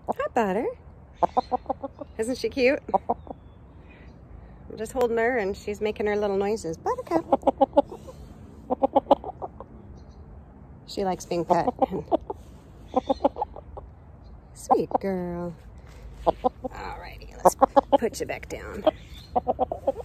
Hi, Butter. Isn't she cute? I'm just holding her and she's making her little noises. Buttercup. She likes being pet. Sweet girl. Alrighty, let's put you back down.